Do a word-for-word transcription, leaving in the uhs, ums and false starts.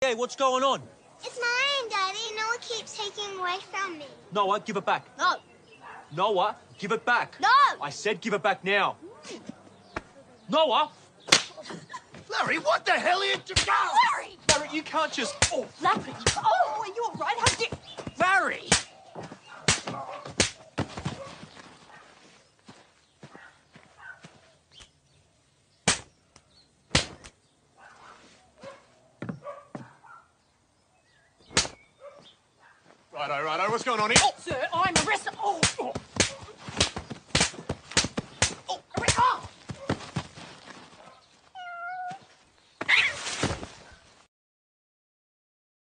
Hey, what's going on? It's mine, Daddy. Noah keeps taking away from me. Noah, give it back. No. Noah, give it back. No! I said give it back now. Noah! Larry, what the hell are you... Larry! Larry, you can't just... Oh, Larry! Oh, are you all right? How did you... Larry! Righto, righto, what's going on here? Oh. Sir, I'm arrested. Oh!